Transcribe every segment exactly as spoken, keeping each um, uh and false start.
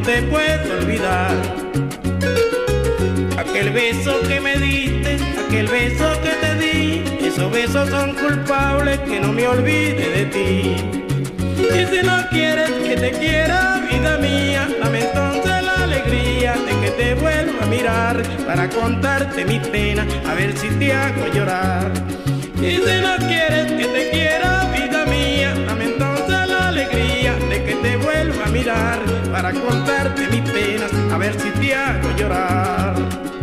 te puedo olvidar. Aquel beso que me diste, aquel beso que te di, esos besos son culpables, que no me olvide de ti. Y si no quieres que te quiera, vida mía, dame entonces la alegría de que te vuelva a mirar para contarte mis penas, a ver si te hago llorar. Y si no quieres que te quiera, vida mía, dame entonces la alegría de que te vuelva a mirar para contarte mis penas, a ver si te hago llorar.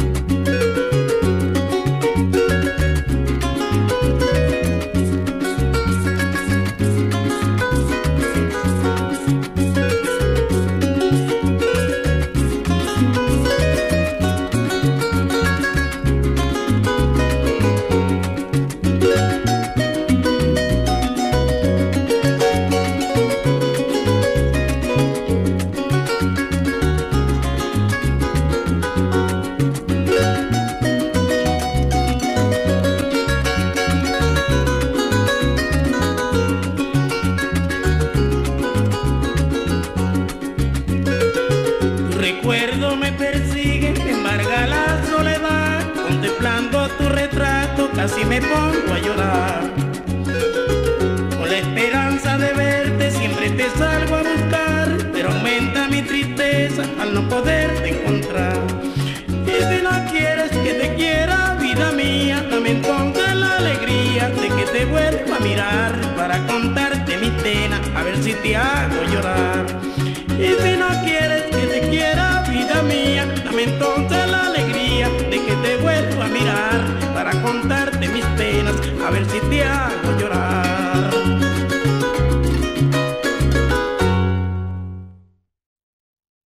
Recuerdo me persigue, me embarga la soledad, contemplando tu retrato casi me pongo a llorar. Con la esperanza de verte siempre te salgo a buscar, pero aumenta mi tristeza al no poderte encontrar. Y si no quieres que te quiera, vida mía, dame entonces la alegría de que te vuelva a mirar para contarte mis penas, a ver si te hago llorar. Y si no quieres que te quiera, vida mía, dame entonces la alegría de que te vuelva a mirar para contarte mis penas, a ver si te hago llorar.